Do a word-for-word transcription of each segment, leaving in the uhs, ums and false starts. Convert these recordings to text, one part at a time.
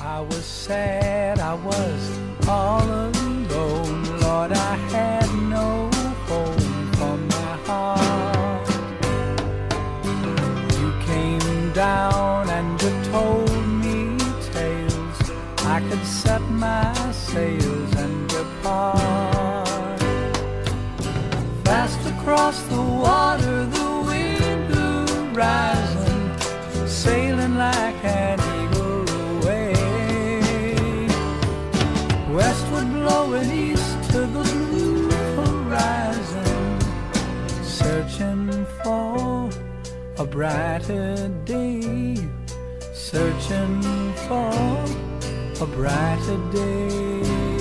I was sad, I was all alone. Lord, I had no home for my heart. You came down and you told me tales. I could set my sails and depart. Fast across the water, the wind blew rising, sailing like an eagle away. Westward blowing east to the blue horizon, searching for a brighter day, searching for a brighter day.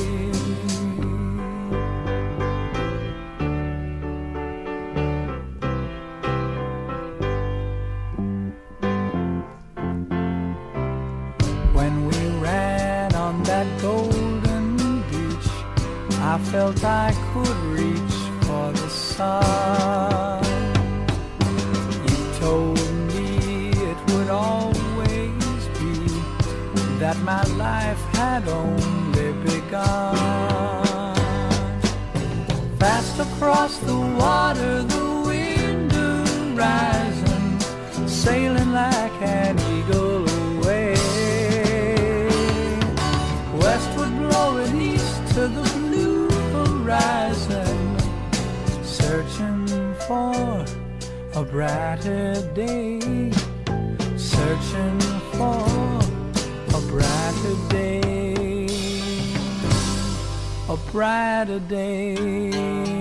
When we ran on that golden beach, I felt I could reach for the sun. You told me it would always be, that my life had only begun. Fast across the water, the wind blew rising, sailing like an eagle away. Westward blowing east to the blue horizon, searching for a brighter day, searching for a brighter day, a brighter day.